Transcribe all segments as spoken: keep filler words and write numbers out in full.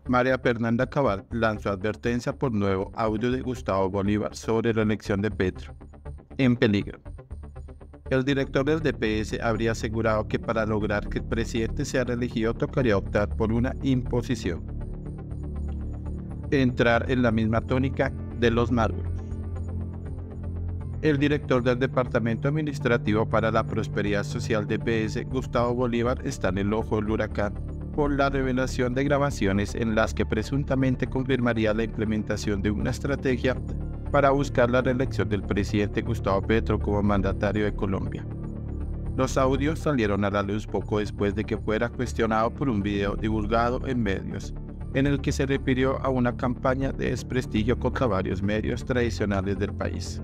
María Fernanda Cabal lanzó advertencia por nuevo audio de Gustavo Bolívar sobre la elección de Petro. En peligro. El director del D P S habría asegurado que para lograr que el presidente sea reelegido tocaría optar por una imposición. Entrar en la misma tónica de los Maduros. El director del Departamento Administrativo para la Prosperidad Social D P S, Gustavo Bolívar, está en el ojo del huracán por la revelación de grabaciones en las que presuntamente confirmaría la implementación de una estrategia para buscar la reelección del presidente Gustavo Petro como mandatario de Colombia. Los audios salieron a la luz poco después de que fuera cuestionado por un video divulgado en medios, en el que se refirió a una campaña de desprestigio contra varios medios tradicionales del país.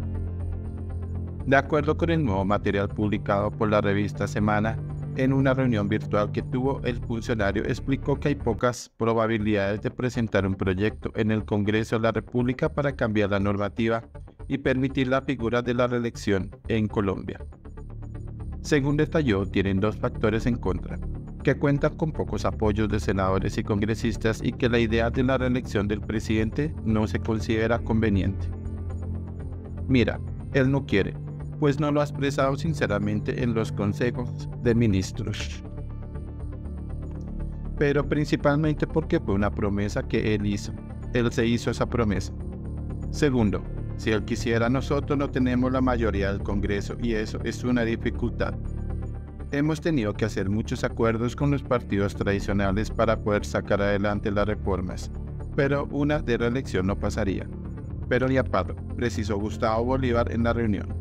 De acuerdo con el nuevo material publicado por la revista Semana, en una reunión virtual que tuvo, el funcionario explicó que hay pocas probabilidades de presentar un proyecto en el Congreso de la República para cambiar la normativa y permitir la figura de la reelección en Colombia. Según detalló, tienen dos factores en contra: que cuentan con pocos apoyos de senadores y congresistas y que la idea de la reelección del presidente no se considera conveniente. Mira, él no quiere, pues no lo ha expresado sinceramente en los consejos de ministros, pero principalmente porque fue una promesa que él hizo. Él se hizo esa promesa. Segundo, si él quisiera, nosotros no tenemos la mayoría del Congreso y eso es una dificultad. Hemos tenido que hacer muchos acuerdos con los partidos tradicionales para poder sacar adelante las reformas, pero una de reelección no pasaría. Pero ni a palo, precisó Gustavo Bolívar en la reunión.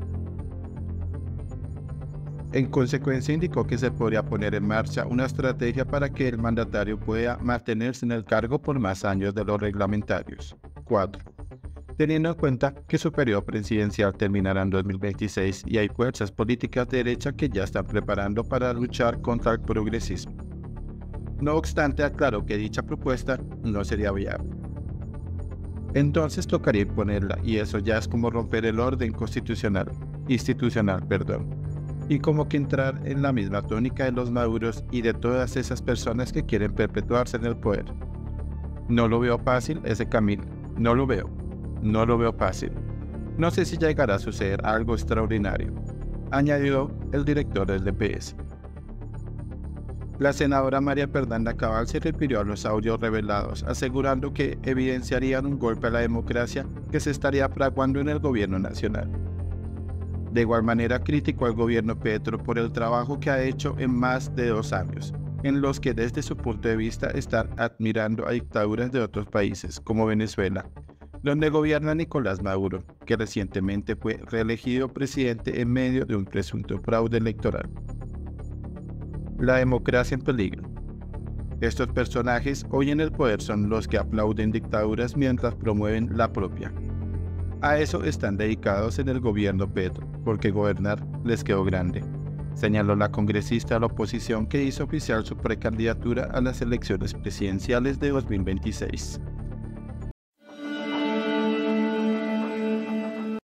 En consecuencia, indicó que se podría poner en marcha una estrategia para que el mandatario pueda mantenerse en el cargo por más años de los reglamentarios. cuatro. Teniendo en cuenta que su periodo presidencial terminará en dos mil veintiséis y hay fuerzas políticas de derecha que ya están preparando para luchar contra el progresismo. No obstante, aclaró que dicha propuesta no sería viable. Entonces tocaría imponerla, y eso ya es como romper el orden constitucional, institucional, perdón. Y como que entrar en la misma tónica de los maduros y de todas esas personas que quieren perpetuarse en el poder. No lo veo fácil ese camino, no lo veo, no lo veo fácil. No sé si llegará a suceder algo extraordinario, añadió el director del D P S. La senadora María Fernanda Cabal se refirió a los audios revelados, asegurando que evidenciarían un golpe a la democracia que se estaría fraguando en el gobierno nacional. De igual manera, criticó al gobierno Petro por el trabajo que ha hecho en más de dos años, en los que desde su punto de vista están admirando a dictaduras de otros países, como Venezuela, donde gobierna Nicolás Maduro, que recientemente fue reelegido presidente en medio de un presunto fraude electoral. La democracia en peligro. Estos personajes hoy en el poder son los que aplauden dictaduras mientras promueven la propia. A eso están dedicados en el gobierno Petro, porque gobernar les quedó grande, señaló la congresista de la oposición que hizo oficial su precandidatura a las elecciones presidenciales de dos mil veintiséis.